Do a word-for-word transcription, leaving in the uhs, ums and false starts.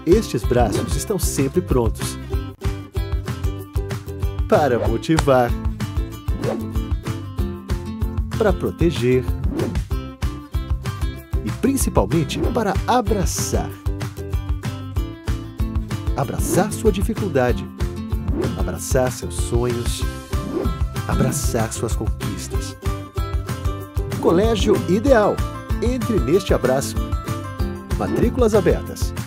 Estes braços estão sempre prontos para motivar, para proteger e principalmente para abraçar. Abraçar sua dificuldade, abraçar seus sonhos, abraçar suas conquistas. Colégio Ideal. Entre neste abraço. Matrículas abertas.